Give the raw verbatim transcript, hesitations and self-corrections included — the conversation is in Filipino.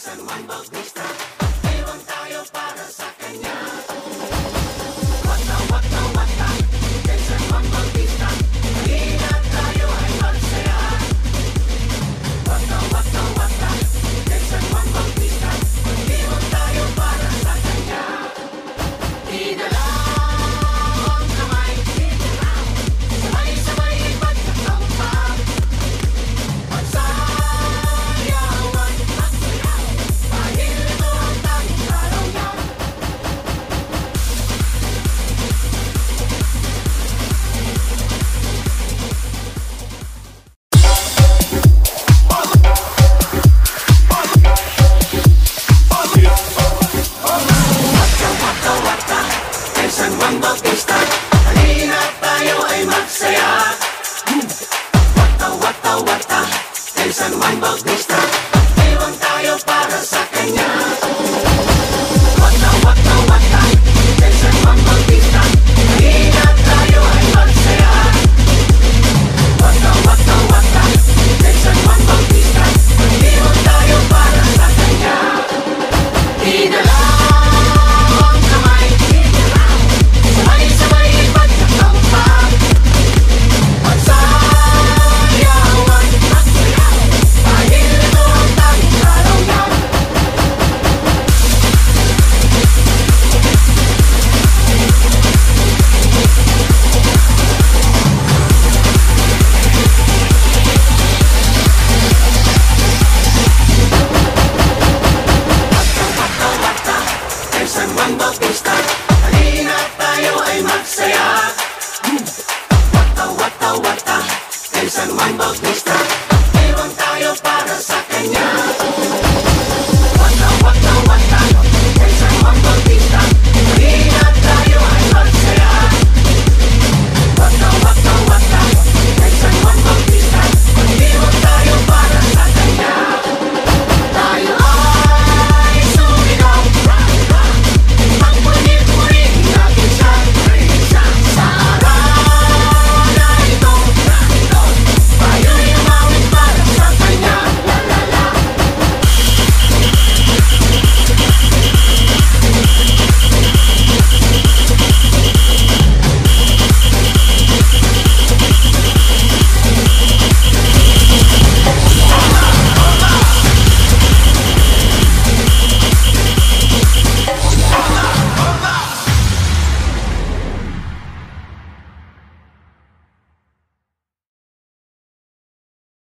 San Juan Bautista, iwan tayo para sa kanya. Wata, wata, wata, kay San Juan Bautista, halina tayo ay magsaya. Wata, wata, wata, kay San Juan Bautista, iwan tayo para sa kanya. Idalawang kamay, sabay-sabay pagkakampak, magsayawan, magsayaw, dahil ito ang tanging araw niya. Wata, wata, kay San Juan Bautista, halina tayo ay magsaya. Wata, wata, wata, kay San Juan Bautista, iwan tayo para sa kanya.